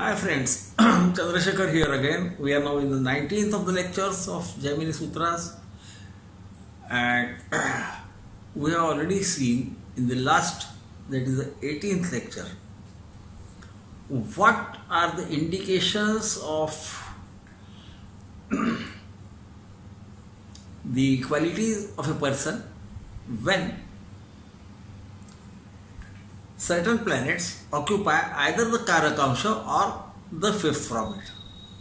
Hi friends, Chandrasekhar here again. We are now in the 19th of the lectures of Jaimini Sutras, and we have already seen in the last, that is the 18th lecture, what are the indications of the qualities of a person when certain planets occupy either the Karakansha or the fifth from it.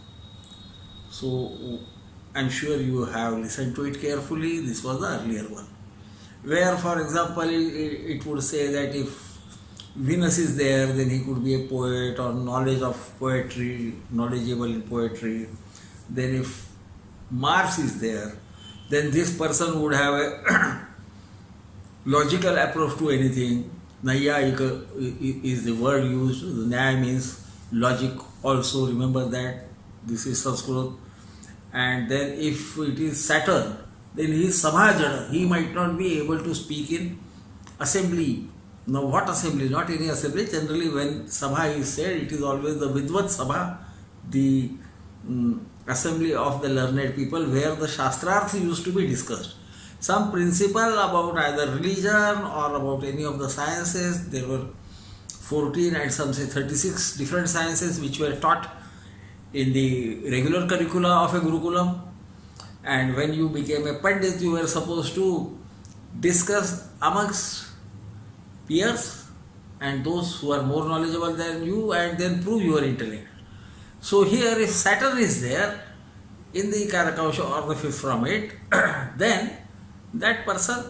So I'm sure you have listened to it carefully. This was the earlier one, where for example it would say that if Venus is there, then he could be a poet or knowledge of poetry, knowledgeable in poetry. Then if Mars is there, then this person would have a logical approach to anything. Nayayika is the word used. The Nyaya means logic also. Remember that. This is Sanskrit. And then if it is Saturn, then he is Sabhajana. He might not be able to speak in assembly. Now what assembly? Not any assembly. Generally when Sabha is said, it is always the Vidvat Sabha, the assembly of the learned people, where the Shastrarths used to be discussed. Some principle about either religion or about any of the sciences. There were 14 and some say 36 different sciences which were taught in the regular curricula of a Gurukulam. And when you became a Pandit, you were supposed to discuss amongst peers and those who are more knowledgeable than you, and then prove your intellect. So here, if Saturn is there in the Karakausha or the fifth from it, then that person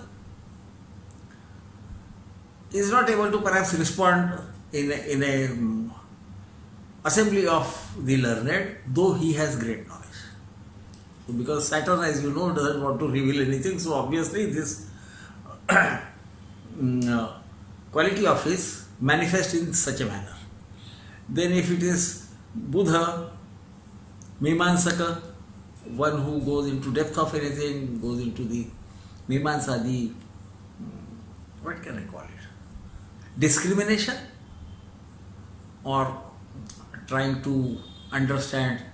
is not able to perhaps respond in a assembly of the learned, though he has great knowledge. So because Saturn, as you know, doesn't want to reveal anything, so obviously this quality of his manifests in such a manner. Then if it is Buddha, Mimansaka, one who goes into depth of anything, goes into the Mimansa, the, what can I call it, discrimination, or trying to understand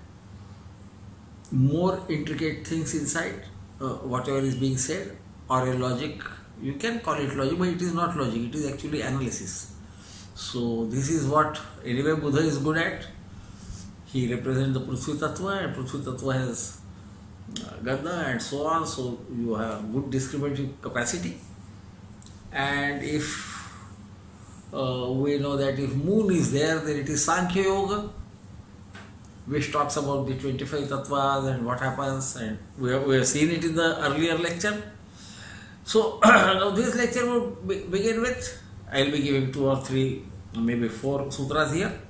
more intricate things inside whatever is being said, or a logic. You can call it logic, but it is not logic, it is actually analysis. So this is what anyway Buddha is good at. He represents the Prithvi Tattva, and Prithvi Tattva has Ganda and so on, so you have good discriminative capacity. And if we know that if moon is there, then it is Sankhya Yoga, which talks about the 25 tattvas and what happens, and we have seen it in the earlier lecture. So now this lecture will begin with, I will be giving 2 or 3, maybe 4 sutras here,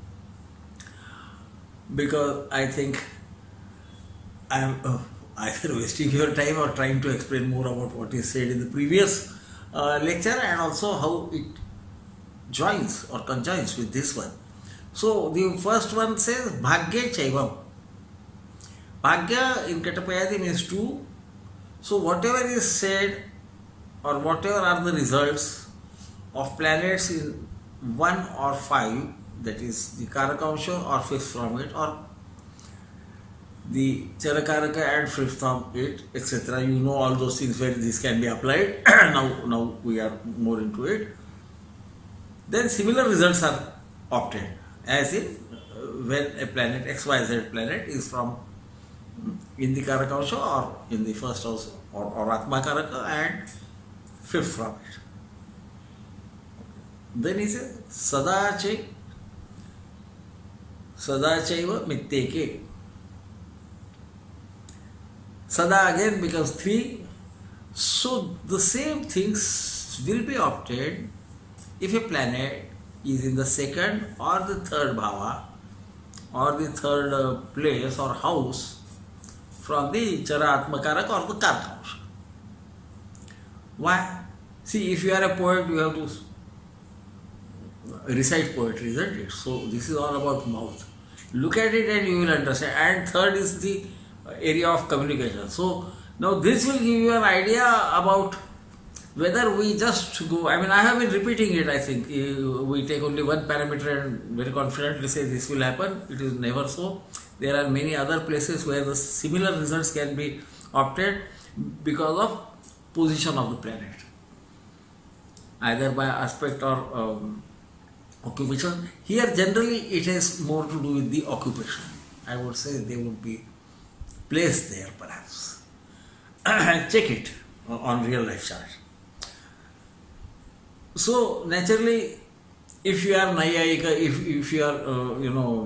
because I think I am either wasting your time or trying to explain more about what is said in the previous lecture, and also how it joins or conjoins with this one. So the first one says Bhagya Chaivam. Bhagya in Katapayadi means 2. So whatever is said or whatever are the results of planets in 1 or 5, that is the Karakausha or fifth from it, or the Charakaraka and fifth from it, etc. You know all those things where this can be applied. now we are more into it. Then similar results are obtained, as in when a planet, XYZ planet, is from in the Karakausha or in the first house or Atma Karaka and fifth from it. Then he says Sadachaiva Mitteke. Sada again becomes 3. So the same things will be obtained if a planet is in the second or the third bhava or the third place or house from the Chara Atmakaraka or the Karakausha. Why? See, if you are a poet, you have to recite poetry, isn't it? So this is all about mouth. Look at it and you will understand. And third is the area of communication. So now this will give you an idea about whether we just go, I mean, I have been repeating it, I think. We take only one parameter and very confidently say this will happen. It is never so. There are many other places where the similar results can be obtained because of position of the planet, either by aspect or occupation. Here generally it has more to do with the occupation. I would say they would be placed there perhaps. Check it on real life chart. So naturally, if you are Nayayika, if you are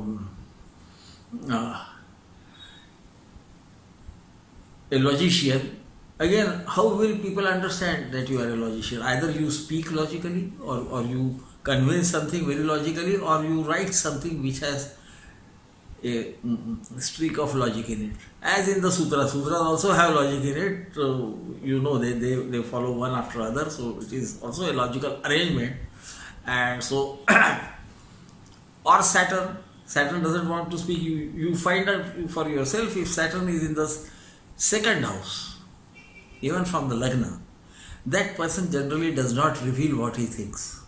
a logician, again, how will people understand that you are a logician? Either you speak logically, or you convey something very logically, or you write something which has a streak of logic in it. As in the sutras also have logic in it, so they follow one after other, so it is also a logical arrangement. And so, or Saturn doesn't want to speak. You find out for yourself if Saturn is in the second house, even from the Lagna, that person generally does not reveal what he thinks.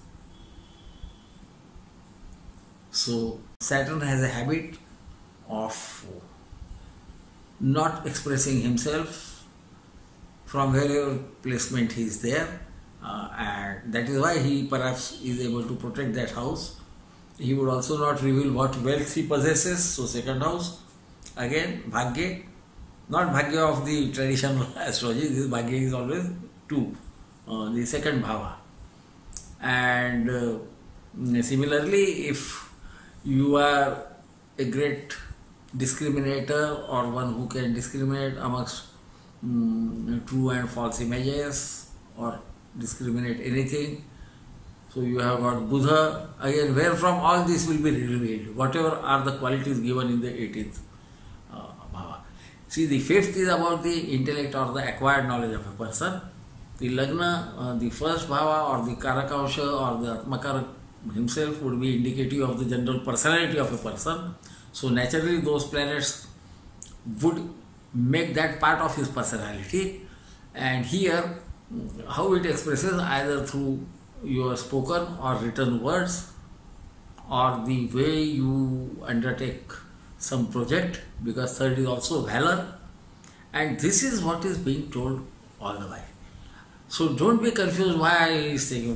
So Saturn has a habit of not expressing himself from wherever placement he is there, and that is why he perhaps is able to protect that house. He would also not reveal what wealth he possesses. So second house, again Bhagya, not Bhagya of the traditional astrology. This Bhagya is always 2, the second bhava. And similarly, if you are a great discriminator, or one who can discriminate amongst true and false images, or discriminate anything, so you have got Buddha, again, where from all this will be revealed, whatever are the qualities given in the 18th bhava. See, the 5th is about the intellect or the acquired knowledge of a person. The Lagna, the first bhava, or the Karakausha, or the Atmakara himself would be indicative of the general personality of a person. So naturally those planets would make that part of his personality. And here, how it expresses, either through your spoken or written words, or the way you undertake some project, because third is also valor, and this is what is being told all the while. So don't be confused why he is saying,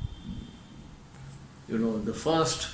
the first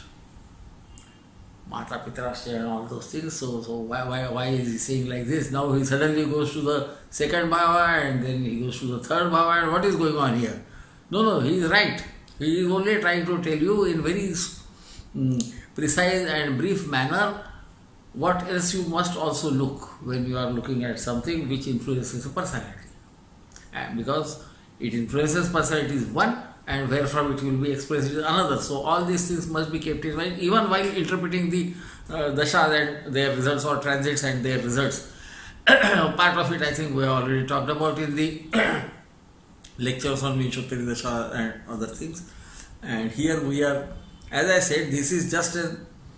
Mata Pitrasya and all those things. So why is he saying like this? Now he suddenly goes to the second bhava, and then he goes to the third bhava, and what is going on here? No, he is right. He is only trying to tell you in very precise and brief manner what else you must also look when you are looking at something which influences a personality. And because it influences personality is one, and where from it will be expressed is another. So all these things must be kept in mind, even while interpreting the dashas and their results, or transits and their results. Part of it I think we have already talked about in the lectures on Vinshottari Dasha and other things. And here we are, as I said, this is just a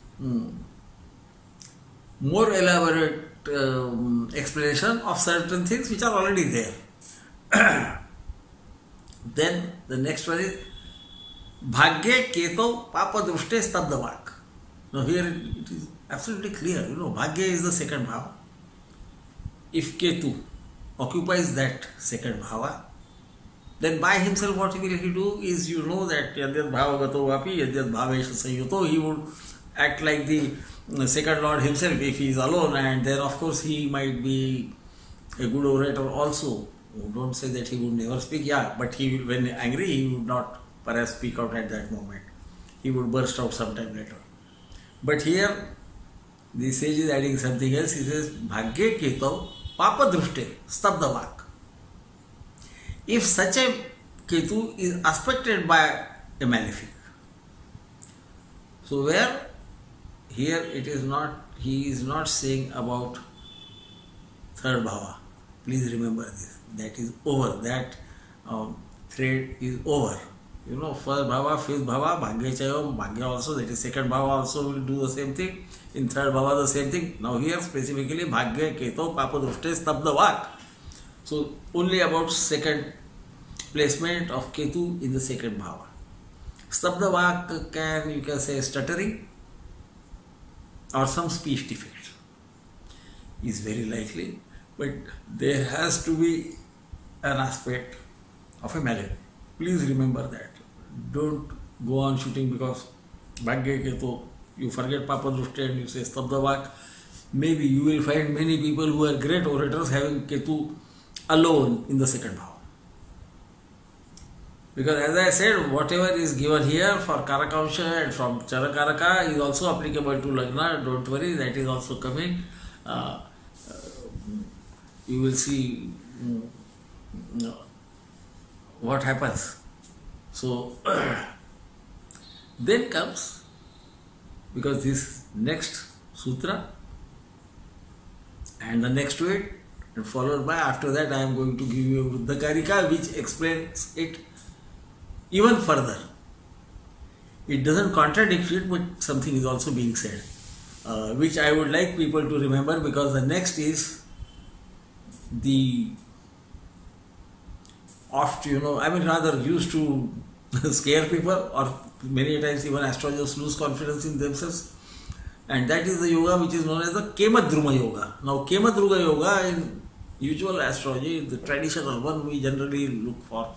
more elaborate explanation of certain things which are already there. Then the next one is Bhagya Keto Papa Drushte Stabdavak. Now here it is absolutely clear, Bhagya is the second bhava. If Ketu occupies that second bhava, then by himself what will he do is, that Yadyat Bhavagato Vapi, Yadyat Bhavesha Sayuto, he would act like the second lord himself if he is alone, and then of course he might be a good orator also. Don't say that he would never speak, but when angry he would not perhaps speak out at that moment. He would burst out sometime later. But here the sage is adding something else. He says, Bhagya Keto Papa Drushte Stabdavak. If such a Ketu is aspected by a malefic, so where here it is not, he is not saying about third bhava. Please remember this. That is over. That thread is over. First bhava, fifth bhava, Bhagya Chayam, Bhagya also, that is second bhava also will do the same thing. In third bhava the same thing. Now here specifically Bhagya Keto Papa Drushte Stabdavak. So only about second placement of Ketu in the second bhava. Stabda vak can, you can say, stuttering or some speech defect is very likely, but there has to be an aspect of a malady. Please remember that. Don't go on shooting because Bhagya Ketu, you forget Papa Drushti and you say Stabda vak. Maybe you will find many people who are great orators having Ketu alone in the second bhava. Because as I said, whatever is given here for Karakansha and from Charakaraka is also applicable to Lagna. Don't worry, that is also coming. You will see what happens. So, then comes, because this next sutra and the next to it, and followed by, after that I am going to give you the Karika, which explains it even further. It doesn't contradict it, but something is also being said, which I would like people to remember, because the next is the oft, rather used to scare people, or many times even astrologers lose confidence in themselves, and that is the yoga which is known as the Kemadruma yoga. Now, Kemadruma yoga in usual astrology, the traditional one, we generally look for,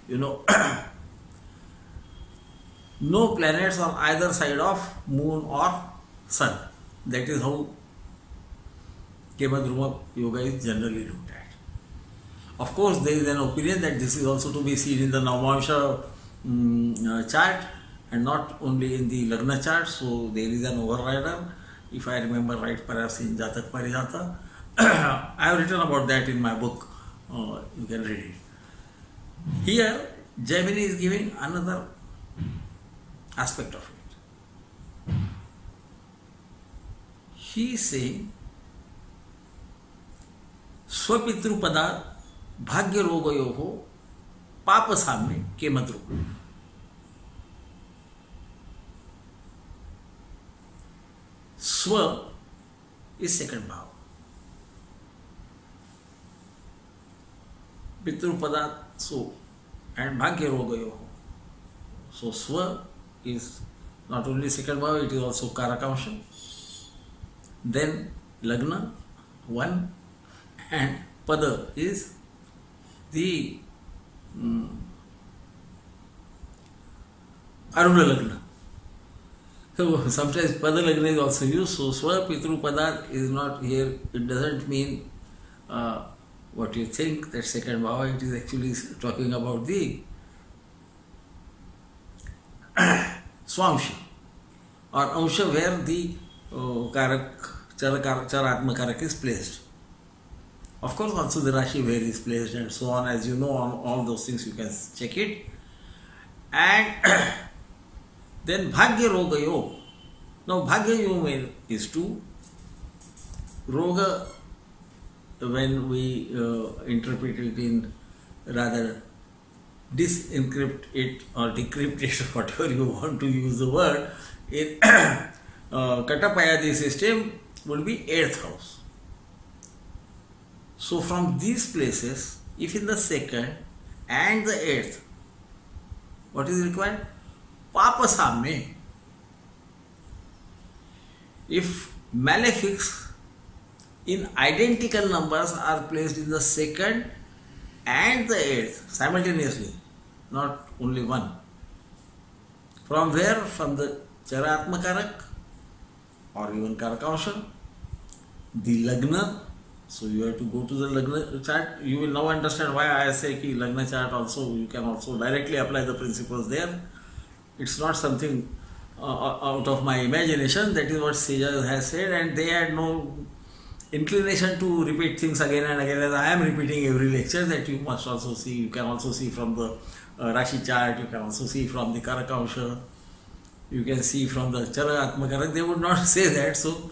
no planets on either side of moon or sun. That is how Kemadruma yoga is generally looked at. Of course, there is an opinion that this is also to be seen in the Navamsha chart and not only in the Lagna chart. So there is an overrider, if I remember right, perhaps in Jatak Parijata. I have written about that in my book. You can read it. Here, Jaimini is giving another aspect of it. He is saying, Swapitrupada Bhagya Rogayoho Papa Samne Kemadruma. Swa is second bhava. Pitrupada, so, and Bhagya Rogayoho. So Swa is not only second bhava, it is also Karakansha. Then Lagna, 1, and Pada is the Aruna Lagna. So sometimes Pada Lagna is also used. So Swa Pitru Pada is not here. It doesn't mean what you think, that second bhava. It is actually talking about the Swamsha or Amsha, where the Charatma Karak is placed. Of course, also the Rashi where is placed and so on. As you know, on all those things you can check it. And then Bhagya Rogayo. Now Bhagya Yoma is 2. Roga, when we interpret it in rather disencrypt it or decrypt it, whatever you want to use the word, in Katapayadi system would be 8th house. So from these places, if in the second and the 8th, what is required? Papa Samne. If malefics in identical numbers are placed in the second and the 8th simultaneously, not only one. From where? From the Charatma Karak or even Karakansha, the Lagna. So you have to go to the Lagna chart. You will now understand why I say ki Lagna chart also, you can also directly apply the principles there. It's not something out of my imagination. That is what Seja has said, and they had no inclination to repeat things again and again, as I am repeating every lecture, that you must also see. You can also see from the Rashi chart, you can also see from the Karakansha, you can see from the Chara Atmakarak. They would not say that. So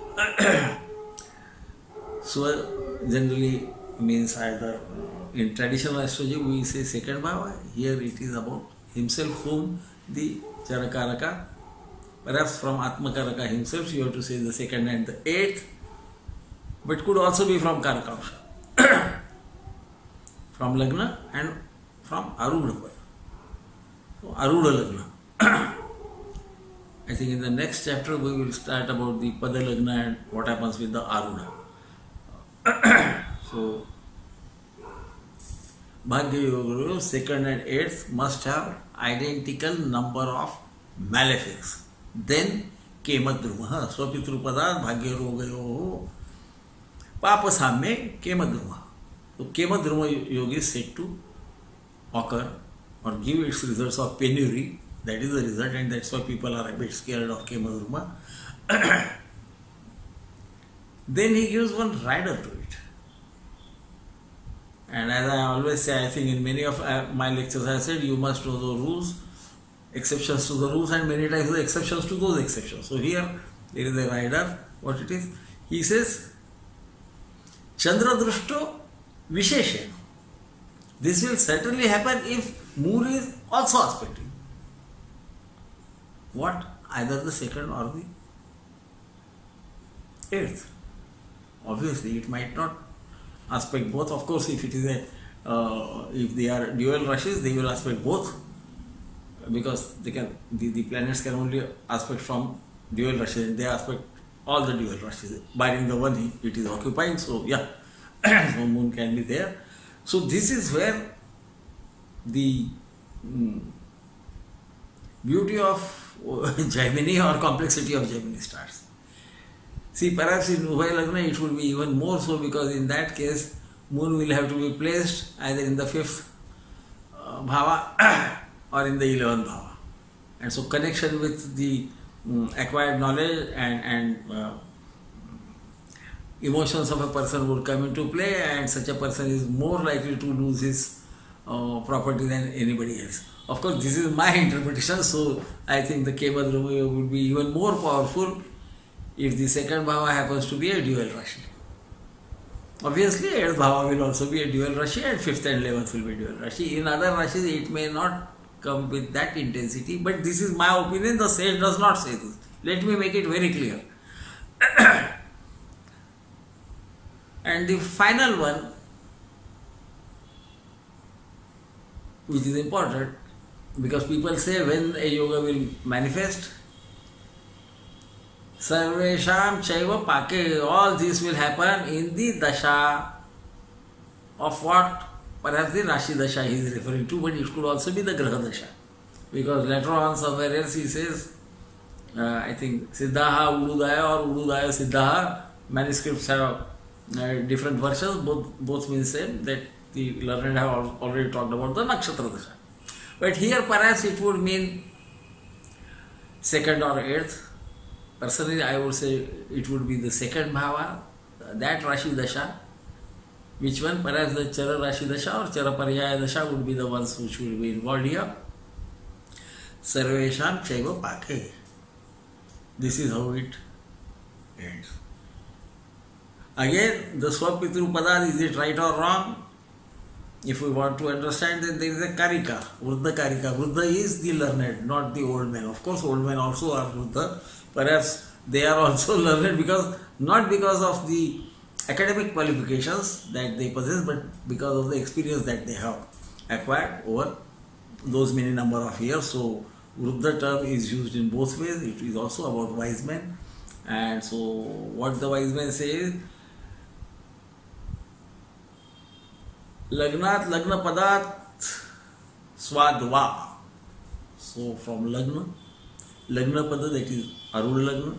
Swa generally means either, in traditional astrology we say second bhava. Here it is about himself, whom the Charakaraka, perhaps from Atmakaraka himself you have to say the second and the 8th, but could also be from Karakansha, from Lagna and from Arudha Pada. So Arudha Lagna. I think in the next chapter we will start about the Pada Lagna and what happens with the Arudha. So Bhagya Yoga, 2nd and 8th must have identical number of malefics. Then Kemadruma, Swapitrupada, Bhagya Yoga, Papa Samme, Kemadruma. So Kemadruma Yoga is said to occur or give its results of penury. That is the result, and that's why people are a bit scared of Kemadruma. Then he gives one rider to it. And as I always say, I think in many of my lectures I said, you must know the rules, exceptions to the rules, and many times the exceptions to those exceptions. So here there is a rider. What it is? He says, Chandra Drushto Visheshen. This will certainly happen if moon is also aspecting. What? Either the 2nd or the 8th. Obviously, it might not aspect both. Of course, if it is if they are dual rashes, they will aspect both, because they can the planets can only aspect from dual rashes. They aspect all the dual rashes, barring the one it is occupying. So yeah, so moon can be there. So this is where the beauty of Jaimini or complexity of Jaimini starts. See, perhaps in Ubhay Lagna it would be even more so, because in that case moon will have to be placed either in the 5th bhava or in the 11th bhava. And so connection with the acquired knowledge and emotions of a person would come into play, and such a person is more likely to lose his property than anybody else. Of course, this is my interpretation, so I think the Kemadruma would be even more powerful if the 2nd bhava happens to be a dual rashi. Obviously, 8th bhava will also be a dual rashi, and 5th and 11th will be dual rashi. In other rashis, it may not come with that intensity, but this is my opinion. The sage does not say this. Let me make it very clear. And the final one, which is important, because people say when a yoga will manifest, Sarvesham Chaiva Pake, all this will happen in the Dasha of what? Perhaps the Rashi Dasha he is referring to, but it could also be the Graha Dasha. Because later on somewhere else he says, I think Siddhaha Ududaya or Ududaya Siddhaha, manuscripts have different versions, both mean same, that the learned have already talked about the Nakshatra Dasha. But here perhaps it would mean 2nd or 8th. Personally, I would say it would be the 2nd bhava, that Rashi Dasha. Which one? Perhaps the Chara Rashi Dasha or Chara Paryaya Dasha would be the ones which will be involved here. Sarvesham Chaiva Pake. This is how it ends. Again, the Swapitru Pada, is it right or wrong? If we want to understand, then there is a Karika, Vruddha Karika. Vruddha is the learned, not the old men. Of course, old men also are Vruddha. Perhaps they are also learned not because of the academic qualifications that they possess, but because of the experience that they have acquired over those many number of years. So, Vruddha term is used in both ways. It is also about wise men. And so, what the wise men say is, Lagnat Lagna Padat Swadva. So, from Lagna Pada, that is Arudha Lagna,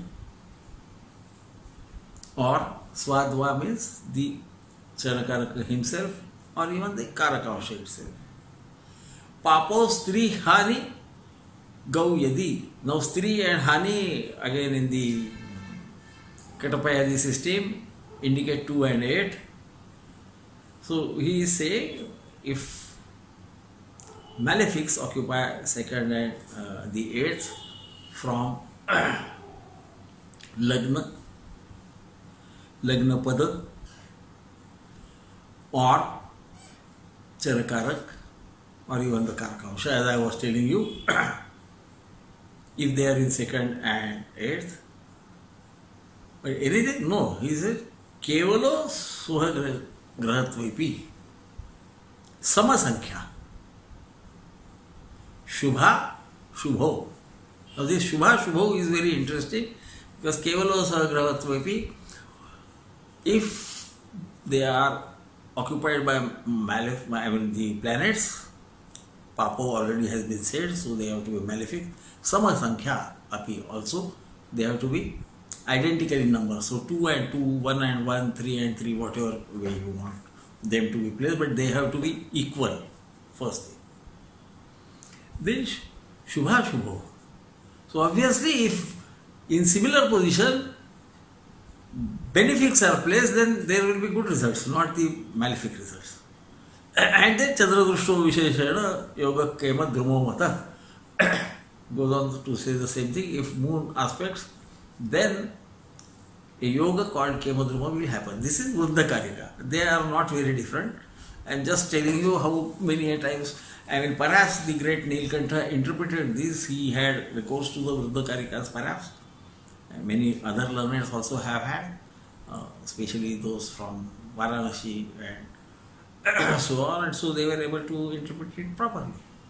or Swadva means the Charakaraka himself, or even the Karakavasha itself. Papo Stri Hani Gau Yadi. Now Stri and Hani, again in the Katapayadi system, indicate 2 and 8. So he is saying, if malefics occupy 2nd and the 8th from Lagna Pada or Charakarak or even the Karakavasha, as I was telling you, if they are in 2nd and 8th. But anything? No, he said, Kevalo Suha Grahatvipi Sama Sankhya. Shubha, Shubho. Now this Shubha, Shubho is very interesting because Kevalo Sagravatvapi, if they are occupied by the planets, Papo already has been said, so they have to be malefic. Sama Sankhya Api also, they have to be identical in number. So 2 and 2, 1 and 1, 3 and 3, whatever way you want them to be placed, but they have to be equal, first thing. Then Shubha Shubho. So obviously if in similar position benefics are placed, then there will be good results, not the malefic results. And then Chandradrushto Visheshana Yoga Kemadruma Mata goes on to say the same thing. If moon aspects, then a yoga called Kemadruma will happen. This is Vruddhakarika. They are not very different. I am just telling you how many times, perhaps the great Nilkantha interpreted this. He had recourse to the Vruddhakarikas perhaps. And many other learners also have had, especially those from Varanasi and so on. And so they were able to interpret it properly.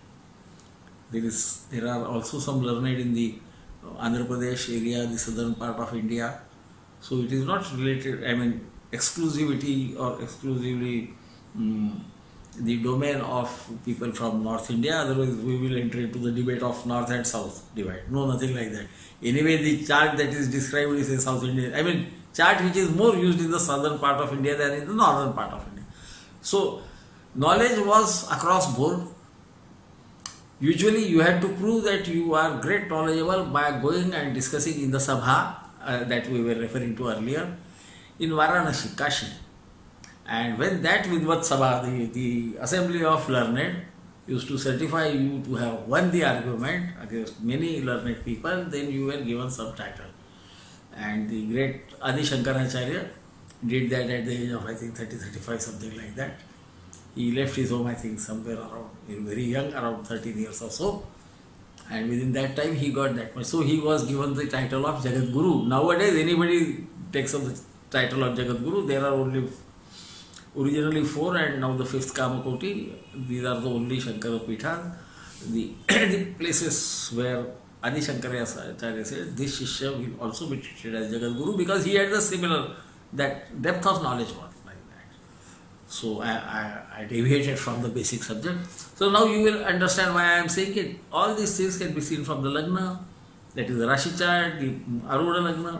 There are also some learned in the Andhra Pradesh area, the southern part of India. So it is not related, exclusivity or exclusively the domain of people from North India. Otherwise we will enter into the debate of North and South divide. No, nothing like that. Anyway, the chart that is described is a South Indian, chart which is more used in the southern part of India than in the northern part of India. So knowledge was across board. Usually you had to prove that you are great knowledgeable by going and discussing in the Sabha that we were referring to earlier in Varanasi, Kashi. And when that Vidvat Sabha, the assembly of learned, used to certify you to have won the argument against many learned people, then you were given some title. And the great Adi Shankaracharya did that at the age of 30, 35, something like that. He left his home, somewhere around, very young, around 13 years or so. And within that time, he got that much. So he was given the title of Jagat Guru. Nowadays, anybody takes up the title of Jagat Guru. There are only originally 4 and now the 5th Kamakoti. These are the only Shankara Pithas. The places where Adi Shankaracharya said, this Shishya will also be treated as Jagat Guru because he had the similar, that depth of knowledge was like that. So I deviated from the basic subject. So now you will understand why I am saying it. All these things can be seen from the Lagna, that is the Rashi chart, the Arudha Lagna,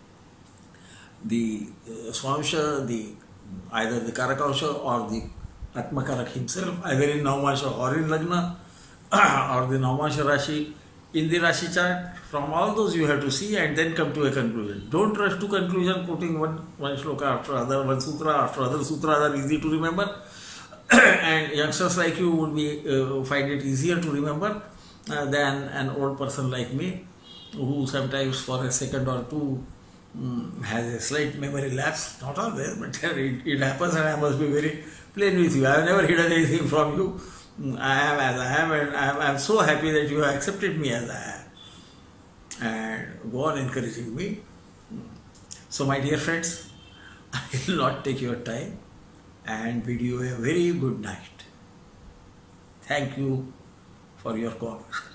the Swamsha, either the Karakausha or the Atmakarak himself, either in Navamasha or in Lagna, or the Navamasha Rashi. In the Rashi chart, from all those you have to see and then come to a conclusion. Don't rush to conclusion quoting one shloka after other, one sutra after other. Sutras are easy to remember and youngsters like you would be find it easier to remember than an old person like me, who sometimes for a second or two has a slight memory lapse. Not always, but it happens, and I must be very plain with you. I have never hidden anything from you. I am as I am, and I am so happy that you have accepted me as I am and go on encouraging me. So my dear friends, I will not take your time and bid you a very good night. Thank you for your cooperation.